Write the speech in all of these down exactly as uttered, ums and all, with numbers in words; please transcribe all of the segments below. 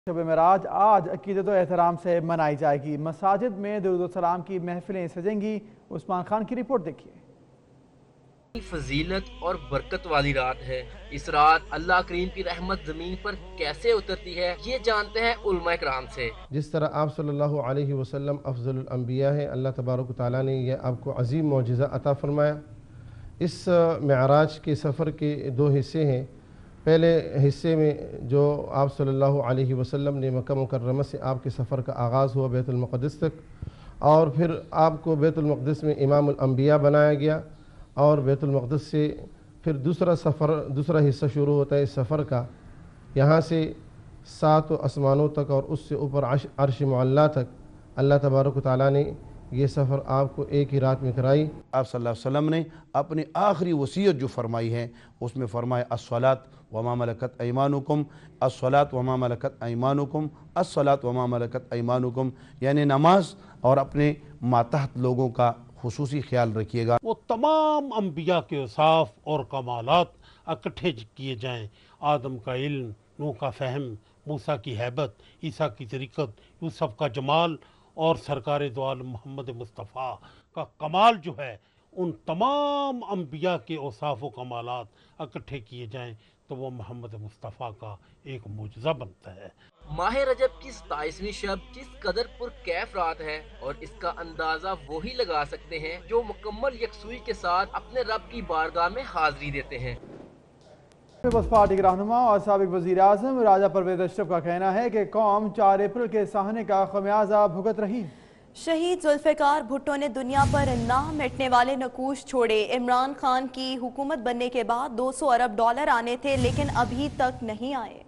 شب معراج آج عقیدت و احترام سے منائی جائے گی۔ مساجد میں درود و سلام کی محفلیں سجیں گی۔ عثمان خان کی رپورٹ دیکھیے۔ فضیلت اور برکت والی رات ہے۔ اس رات اللہ کریم کی رحمت زمین پر کیسے اترتی ہے یہ جانتے ہیں علماء کرام سے۔ جس طرح آپ صلی اللہ علیہ وسلم افضل الانبیاء ہیں، اللہ تبارک و تعالیٰ نے یہ آپ کو عظیم معجزہ عطا فرمایا۔ اس معراج کے سفر کے دو حصے ہیں۔ پہلے حصے میں جو آپ صلی اللہ علیہ وسلم نے مکہ مکرمہ سے آپ کے سفر کا آغاز ہوا بیت المقدس تک، اور پھر آپ کو بیت المقدس میں امام الانبیاء بنایا گیا، اور بیت المقدس سے پھر دوسرا سفر دوسرا حصہ شروع ہوتا ہے اس سفر کا، یہاں سے سات آسمانوں تک اور اس سے اوپر عرش معلیٰ تک اللہ تبارک و تعالیٰ نے یہ سفر آپ کو ایک ہی رات میں کرائی۔ آپ صلی اللہ علیہ وسلم نے اپنی آخری وصیت جو فرمائی ہے اس میں فرمایا الصلاۃ وما ملکت ایمانکم، الصلاۃ وما ملکت ایمانکم، الصلاۃ وما ملکت ایمانکم، یعنی نماز اور اپنے ماتحت لوگوں کا خصوصی خیال رکھیے گا۔ وہ تمام انبیاء کے اوصاف اور کمالات اکٹھے کیے جائیں، آدم کا علم، نوح کا فہم، موسیٰ کی ہیبت، عیسیٰ کی طریقت، یوسف کا جمال اور سرکار دو عالم محمد مصطفیٰ کا کمال جو ہے، ان تمام انبیاء کے اوصاف و کمالات اکٹھے کیے جائیں تو وہ محمد مصطفیٰ کا ایک معجزہ بنتا ہے۔ ماہ رجب کی ستائیسویں شب کس قدر پرکیف رات ہے، اور اس کا اندازہ وہی لگا سکتے ہیں جو مکمل یکسوئی کے ساتھ اپنے رب کی بارگاہ میں حاضری دیتے ہیں۔ پیپلز پارٹی کے رہنما اور سابق وزیر اعظم راجہ پرویز اشرف کا کہنا ہے کہ قوم چار اپریل کے سہنے کا خمیازہ بھگت رہی۔ شہید ذوالفقار بھٹو نے دنیا پر نہ مٹنے والے نقوش چھوڑے۔ عمران خان کی حکومت بننے کے بعد دو سو ارب ڈالر آنے تھے لیکن ابھی تک نہیں آئے۔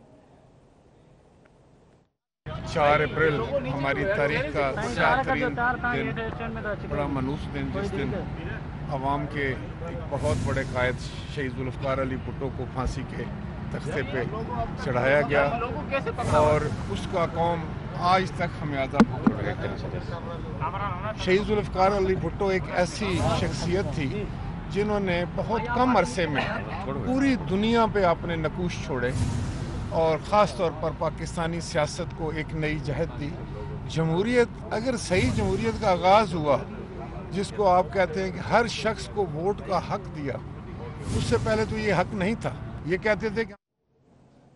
چار اپریل ہماری تاریخ کا سیاہ ترین دن، بڑا منحوس دن، جس دن عوام کے ایک بہت بڑے قائد شہید ذوالفقار علی بھٹو کو پھانسی کے تختے پہ چڑھایا گیا، اور اس کا قوم آج تک خمیازہ بھگت رہے ہیں۔ شہید ذوالفقار علی بھٹو ایک ایسی شخصیت تھی جنہوں نے بہت کم عرصے میں پوری دنیا پہ اپنے نقوش چھوڑے، اور خاص طور پر پاکستانی سیاست کو ایک نئی جہت دی۔ جمہوریت، اگر صحیح جمہوریت کا آغاز ہوا جس کو آپ کہتے ہیں کہ ہر شخص کو ووٹ کا حق دیا، اس سے پہلے تو یہ حق نہیں تھا۔ یہ کہتے تھے کہ